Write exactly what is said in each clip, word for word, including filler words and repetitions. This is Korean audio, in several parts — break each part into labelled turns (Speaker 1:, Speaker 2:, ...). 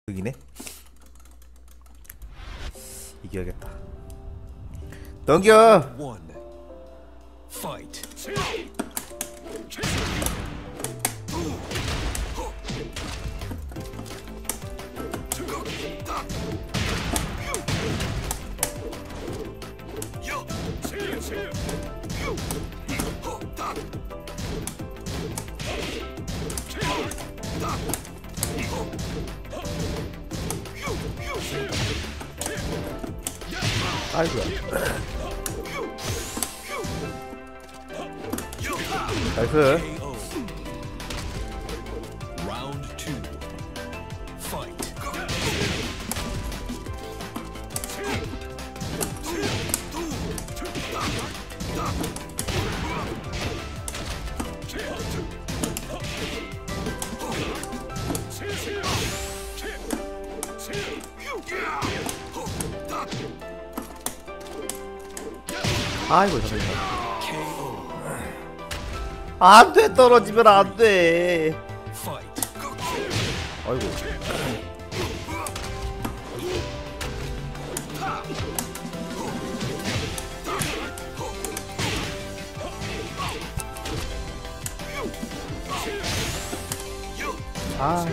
Speaker 1: 여기네. 이겨야겠다. 넘겨. 아이고야. 나이스. 아이고 잠깐만. 안돼, 떨어지면 안돼. 아이고. 아.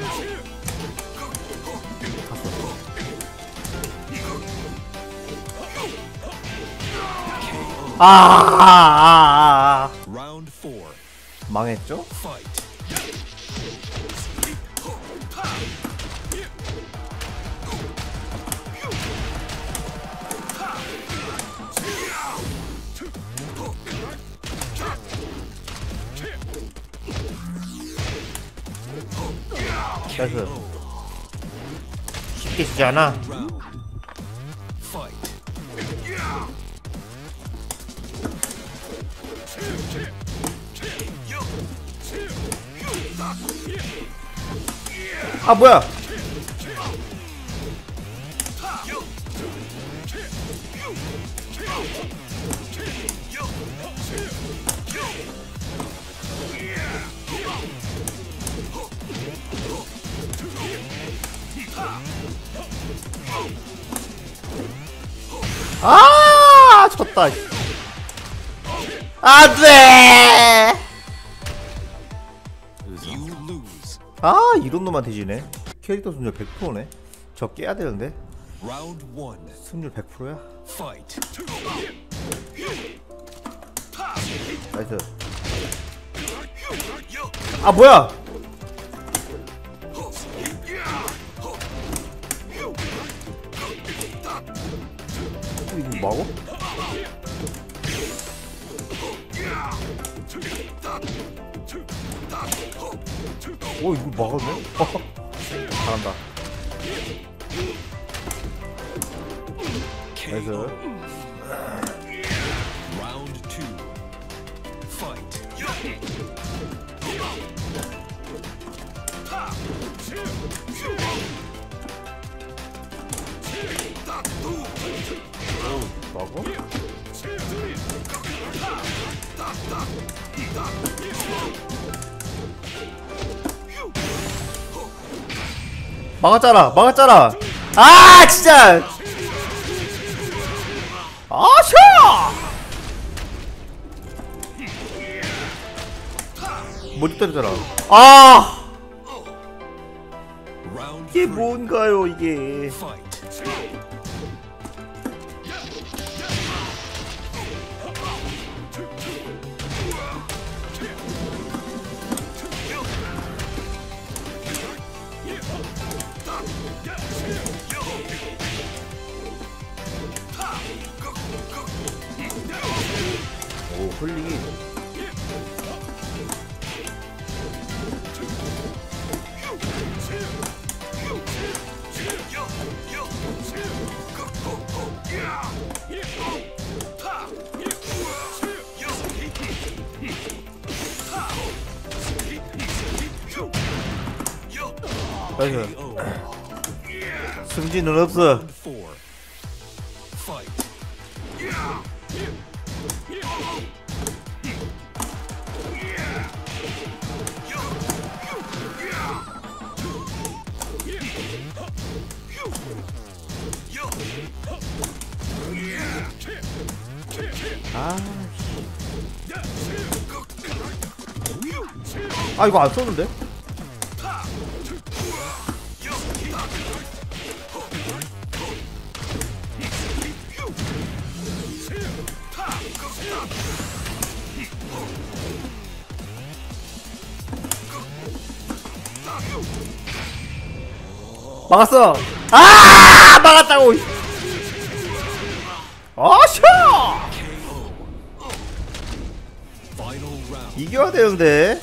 Speaker 1: 아, 아, 아, 아. 망했죠? 나이스. 쉽게 지지 않아. 아 뭐야? 아, 졌다. 안돼. 아, 이런 놈한테 지네. 캐릭터 승률 백 퍼센트네. 저 깨야 되는데. 승률 백 퍼센트야. 나이스. 아 뭐야? 이거 뭐고? 오, 이거 막았네? 잘한다. 나이스. 오, 막어? 막았잖아, 막았잖아. 아 진짜. 아샤. 머리 때리잖아. 아, 이게 뭔가요 이게. 오, 홀리. 나이스. 승진은 없어. 아, 아 이거 안 썼는데? 막았어. 아, 막았다고. 아샤. 이겨야 되는데.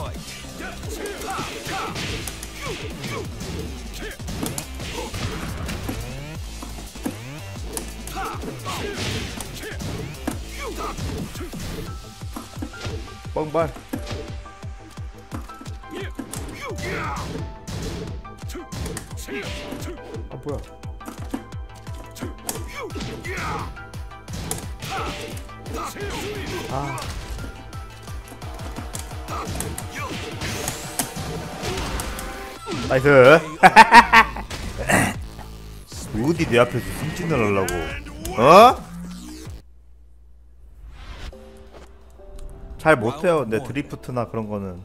Speaker 1: 뻥발. 아 뭐야? 아. 나이스. 어디 내 앞에서 승진을 하려고? 어? 잘 못해요. 근데 드리프트나 그런 거는.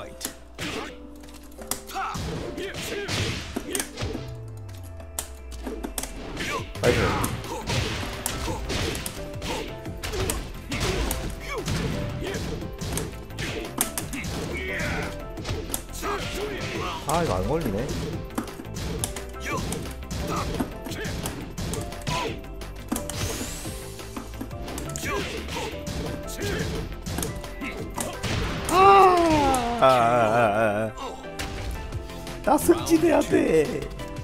Speaker 1: 나이스. 아 이거 안 걸리네. 아, 아, 아, 아. 나 승진해야 돼.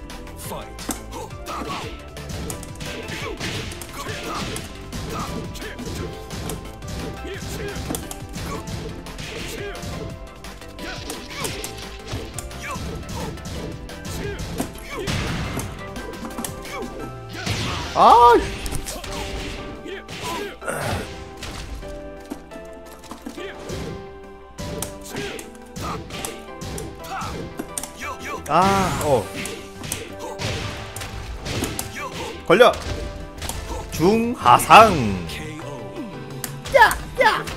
Speaker 1: 아. 아, 어. 걸려. 중하상. 야, 야.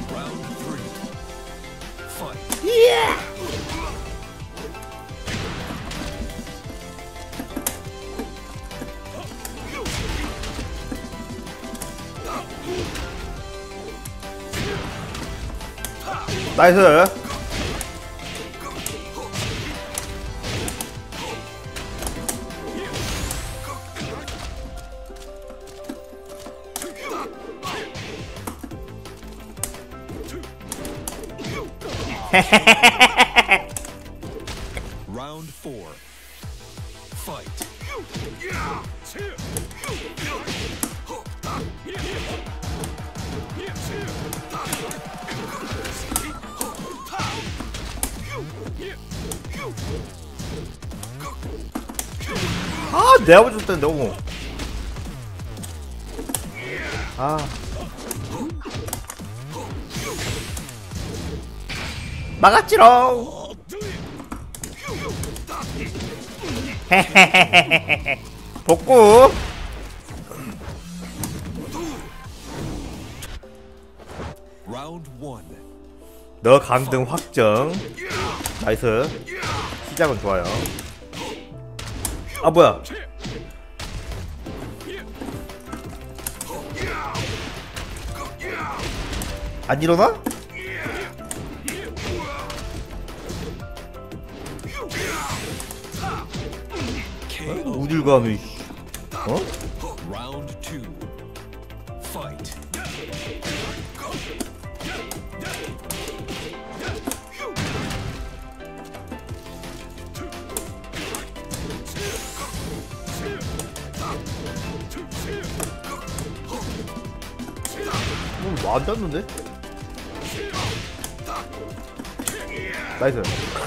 Speaker 1: 예. 나이스.
Speaker 2: Round four. Fight.
Speaker 1: 아, 내가 보여줬다 너무. 아. 막았지롱. 복구.
Speaker 2: Round one.
Speaker 1: 너 강등 확정. 나이스. 시작은 좋아요. 아 뭐야? 안 일어나? 어? 어딜 가면 어?
Speaker 2: Round two. Fight.
Speaker 1: 뭐 안 닿는데? 나이스.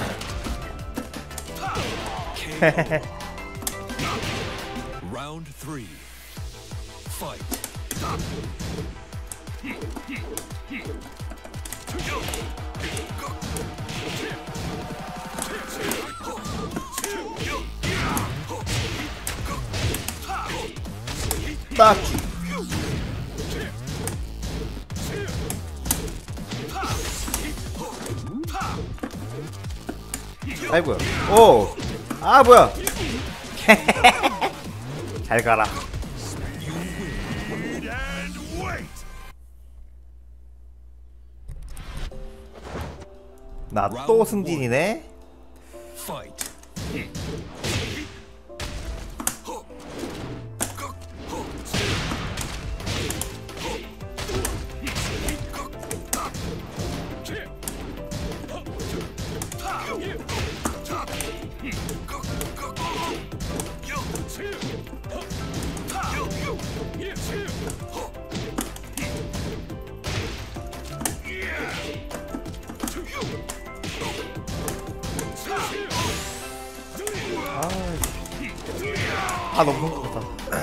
Speaker 2: Round three. Fight.
Speaker 1: 딱지. 아이고야. 오. 아 뭐야. 잘 가라. 나 또 승진이네.
Speaker 2: Fight.
Speaker 1: 아 너무 성공했다.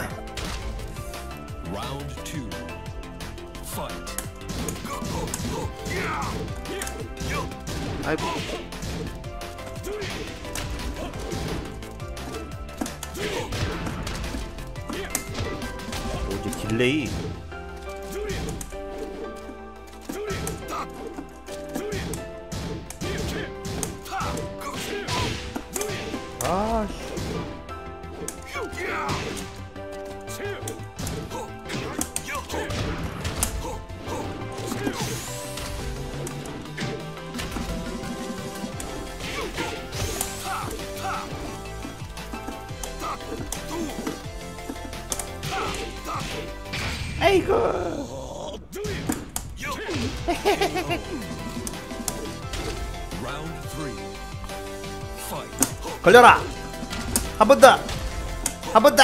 Speaker 2: Round two. Fight.
Speaker 1: 아이고. 오, 이제 딜레이. 아 씨. 아이고.
Speaker 2: Round three. Fight.
Speaker 1: 걸려라. 한 번 더. 한 번 더.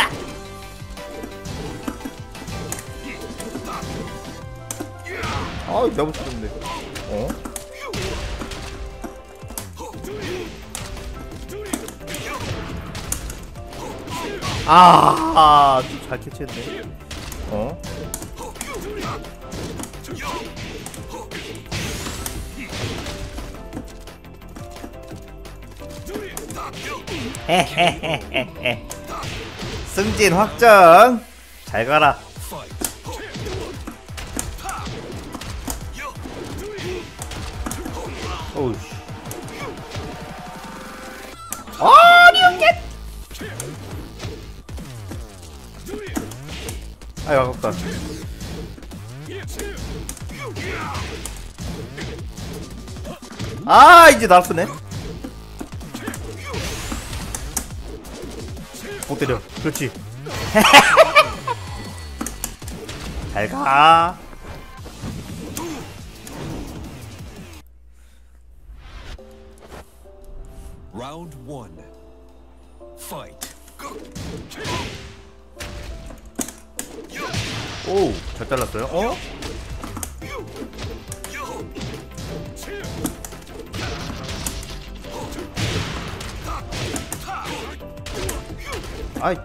Speaker 1: 아, 너무 좋은데. 어? 아, 좀 잘 캐치했네. 어? 헤헤헤헤헤. 승진 확정. 잘 가라.
Speaker 2: Fight.
Speaker 1: 오우씨. 아니 형님. 아유 아깝다. 아 이제 날 쓰네. 못 때려. 그렇지. 잘 가.
Speaker 2: Round one. Fight.
Speaker 1: 오, 잘 잘랐어요. 어? 아이.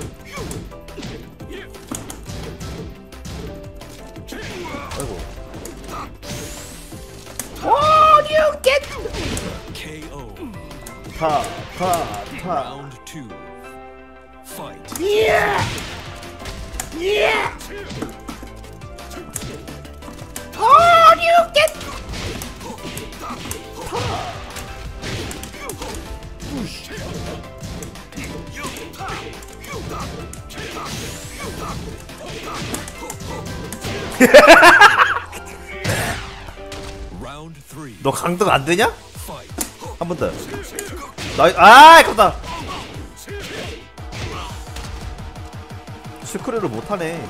Speaker 1: 아이고. 오, you get.
Speaker 2: K O.
Speaker 1: 타, 타, 타.
Speaker 2: Round two. Fight.
Speaker 1: 예. 예. 오, you get.
Speaker 2: Round three.
Speaker 1: 너 강등 안 되냐?
Speaker 2: Fight.
Speaker 1: 한 번 더. 나이, 아, 아깝다. 스크래를 못 하네.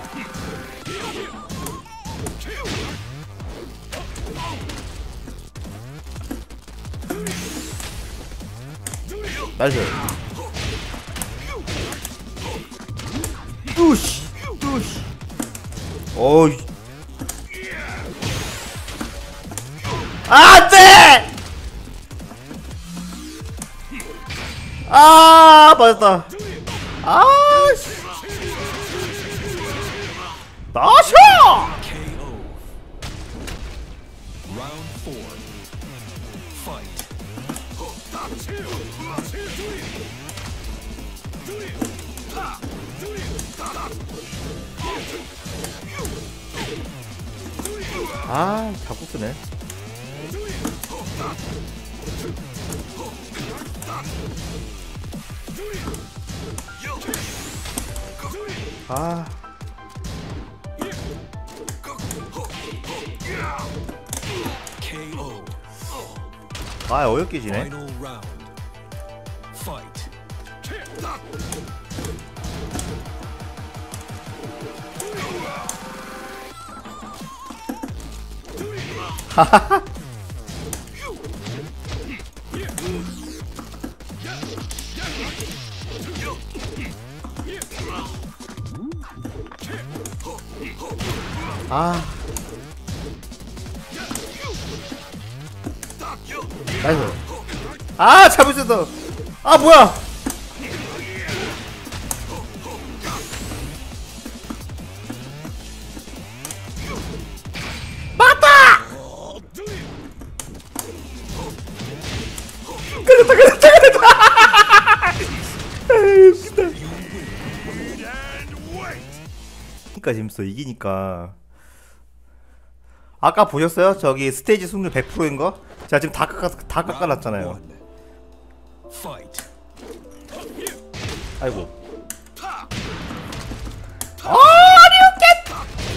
Speaker 1: 나이스. 뚜시, 뚜시. 어이. 안 돼! 아, 맞았다. 아, 씨. 나셔!
Speaker 2: K O. Round four. Fight.
Speaker 1: 아, 자꾸 쓰네. 아.
Speaker 2: 케이오.
Speaker 1: 아, 어렵게 지네.
Speaker 2: Final round. Fight.
Speaker 1: 아. 나이스. 아, 잡을 수 있어. 아, 뭐야? 맞다! 그랬다, 그랬다, 그랬다! 에이, 웃기다. 그러니까 재밌어, 이기니까. 아까 보셨어요? 저기 스테이지 승률 백 퍼센트인 거? 제가 지금 다 깎아, 다 깎아놨잖아요.
Speaker 2: Fight.
Speaker 1: 아이고. 어리우켓!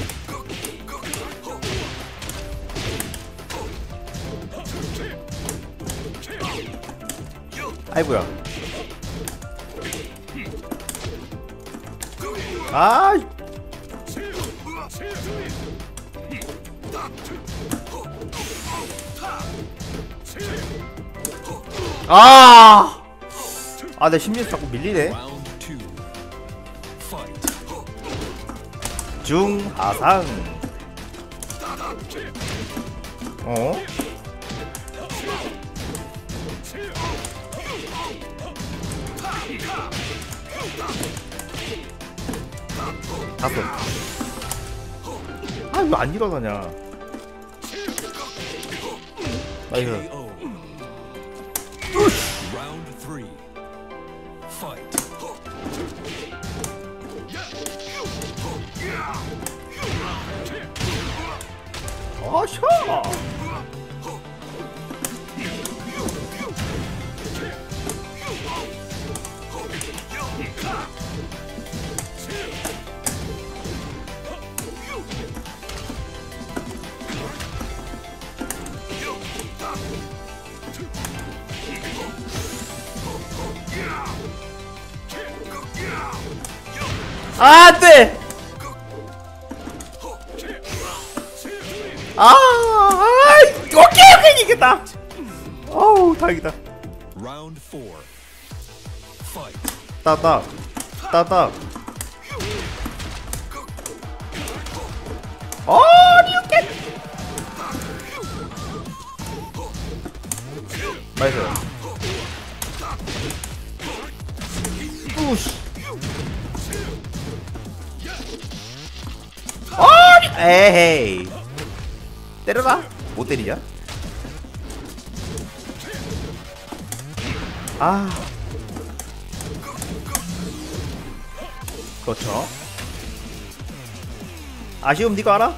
Speaker 1: 아이고야. 아. 아! 아, 내 심리에서 자꾸 밀리네.
Speaker 2: Round two. Fight.
Speaker 1: 중하상. 어? 다섯. 아, 왜 안 일어나냐? 나이스.
Speaker 2: 케이오. Round three. Fight.
Speaker 1: 아샤. 아, 안 돼! 아, 아이, 오케이, 오케이, 이겼다! 어우, 다행이다.
Speaker 2: Round four. Fight.
Speaker 1: 따딱, 따딱. 어리, 오케이! 나이스. 우씨. 어리! 에헤이. 때려라. 못 때리냐? 아. 그렇죠. 아쉬움 니가 알아?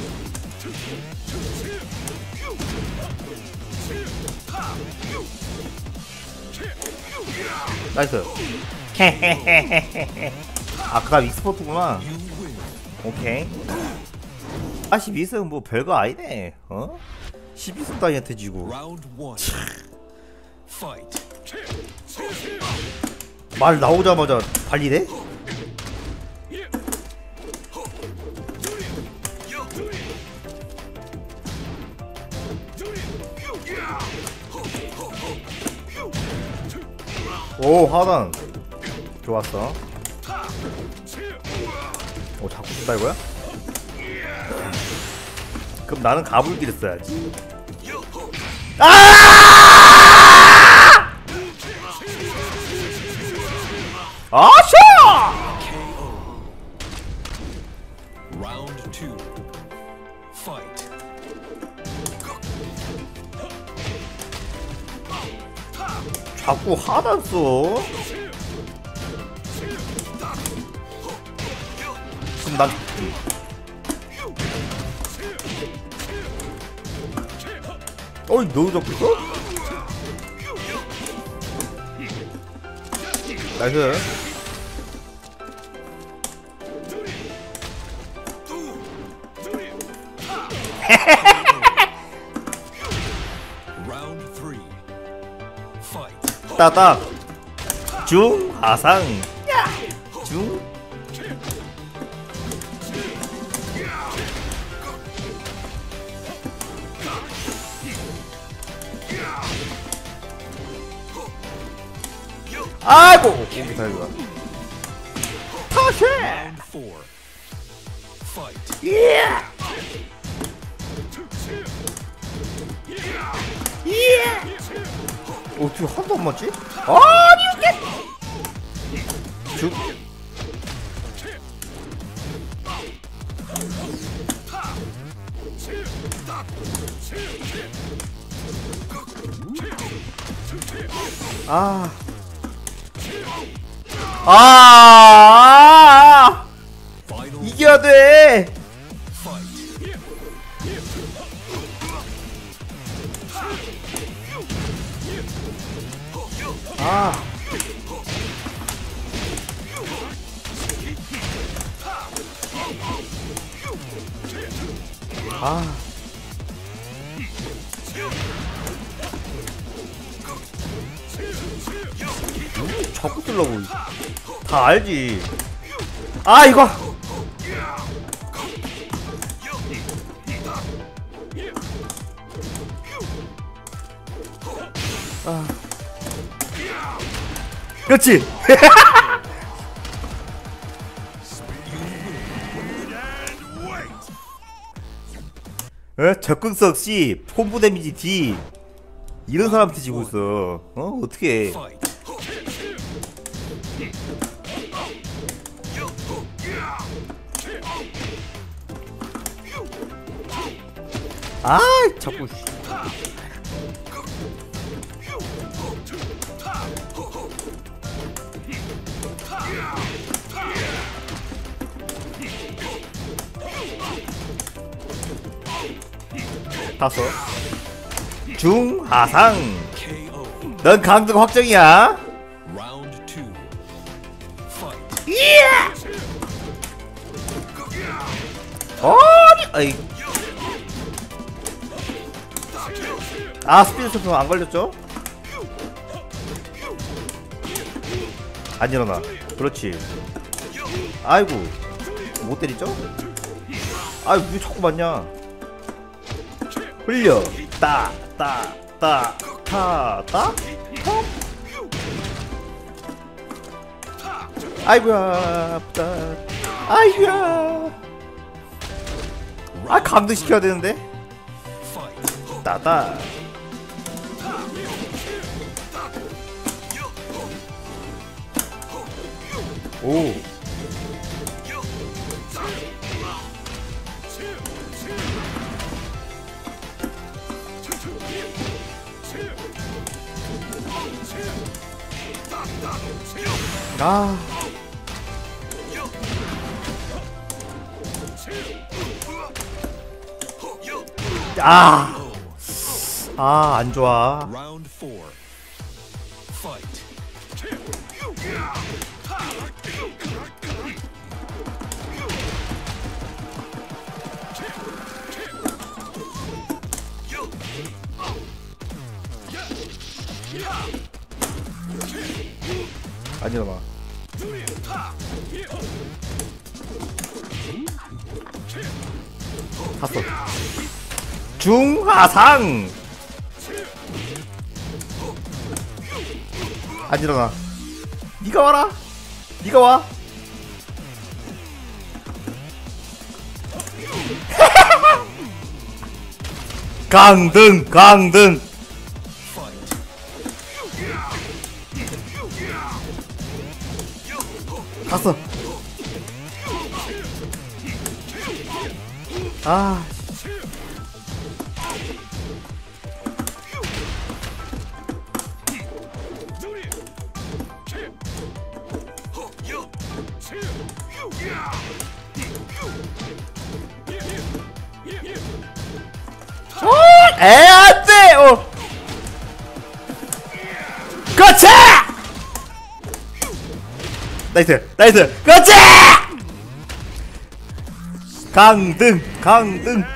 Speaker 1: 나이스. 아까 믹스포트구나. 오케이. 아, 십이 승 뭐 별거 아니네. 어? 십이 승 따위한테 지고.
Speaker 2: Round one. Fight.
Speaker 1: 말 나오자마자 발리네? 오, 하단. 좋았어. 오, 자꾸 쓴다 이거야? 그럼 나는 가불기를 써야지. 아! 아샤!
Speaker 2: 케이오. Round two. Fight.
Speaker 1: 자꾸 하단 써. 그럼 난 어이, 너도 잡고 있어? 나이스.
Speaker 2: Round three. Fight.
Speaker 1: 따닥 중하상 중 아이고 오기 다행이다. 타쉐
Speaker 2: Round four. Fight.
Speaker 1: 예 예. 어떻게 한도 안 맞지? 아니 이게 죽 아. 아.
Speaker 2: Final
Speaker 1: 이겨야 돼.
Speaker 2: fight.
Speaker 1: 아. 아. 자꾸 쓰려고. 다 알지. 아, 이거. 아. 그렇지. 에? 적극성 C, 콤보 데미지 D. 이런 사람한테 지고 있어. 어? 어떻게?
Speaker 2: Fight.
Speaker 1: 아, 자꾸. 다섯. 중하상.
Speaker 2: K O.
Speaker 1: 넌 강등 확정이야.
Speaker 2: Round two. Fight.
Speaker 1: 예! 아니, 아이. 아, 스피드 스프 안 걸렸죠? 안 일어나. 그렇지. 아이고, 못 때리죠? 아이, 왜 자꾸 맞냐? 흘려. 따, 따, 따, 타, 따? 어? 아이고야, 아프다. 아이고야. 아, 감등시켜야 되는데?
Speaker 2: Fight.
Speaker 1: 따다. 오. 아. 아. 아, 안 좋아.
Speaker 2: Round four. Fight.
Speaker 1: 안 일어나. 다섯. 중하상. 안 일어나. 니가 와라. 니가 와. 강등, 강등.
Speaker 2: Fight.
Speaker 1: 갔어. 아. 어, 에, 안 돼! 어. 그렇지! 나이스 나이스 그렇지. 강등 강등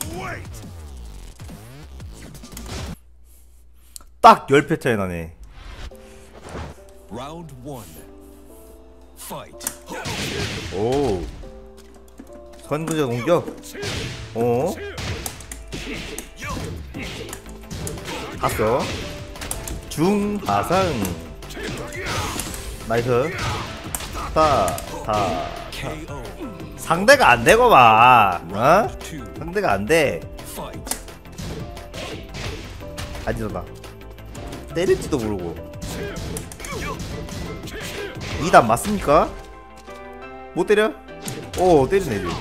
Speaker 1: 딱 십 패 차이 나네.
Speaker 2: Round one. Fight.
Speaker 1: 오 선구자 공격. 어 갔어. 중하상 나이스. 타타
Speaker 2: K O.
Speaker 1: 상대가 안 되고만. 어?
Speaker 2: Round two.
Speaker 1: 상대가 안 돼.
Speaker 2: Fight.
Speaker 1: 아니잖아. 때릴지도 모르고. 이 단 맞습니까? 못 때려? 오 때리네 이제.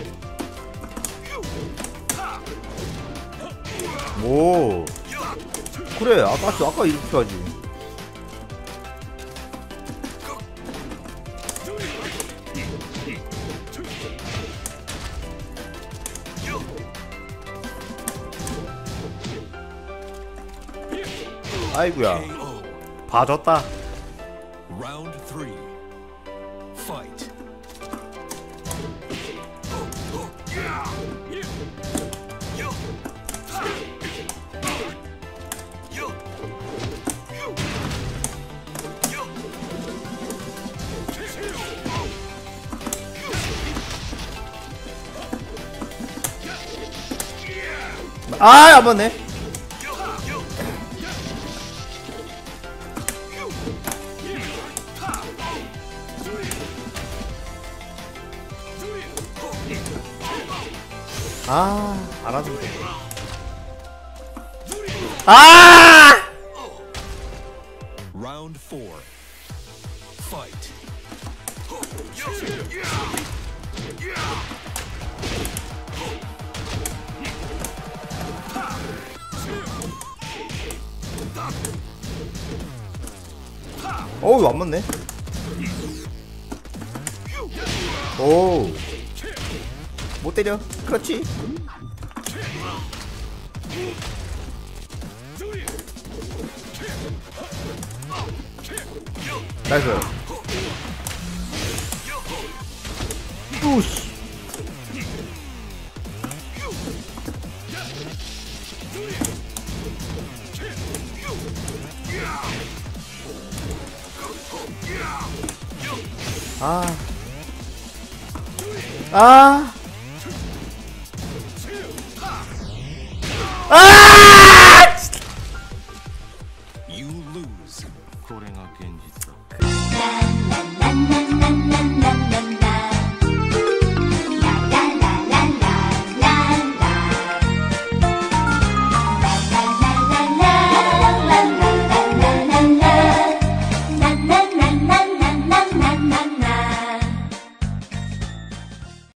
Speaker 1: 오 그래 아까 아까 이렇게 하지. 아이구야
Speaker 2: K O.
Speaker 1: 봐줬다.
Speaker 2: Round three. Fight.
Speaker 1: 아 안 맞네. 아, 알아듣네. 아!
Speaker 2: Round four. Fight.
Speaker 1: 어우, 안 맞네. 오. 못 때려. 그렇지. 나이스. 우씨. 아. 아. 아!